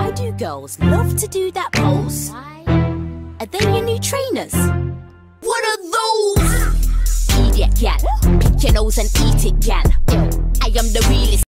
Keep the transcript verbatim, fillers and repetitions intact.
Why do girls love to do that pose? Are they your new trainers? What are those? Idiot gal, pick your nose and eat it gal. I am the realest.